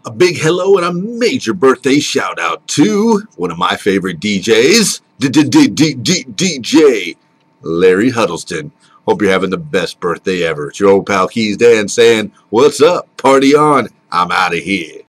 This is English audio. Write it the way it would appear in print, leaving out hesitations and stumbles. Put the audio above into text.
A big hello and a major birthday shout out to one of my favorite DJs, DJ Larry Huddleston. Hope you're having the best birthday ever. It's your old pal Keys Dan saying, what's up? Party on. I'm out of here.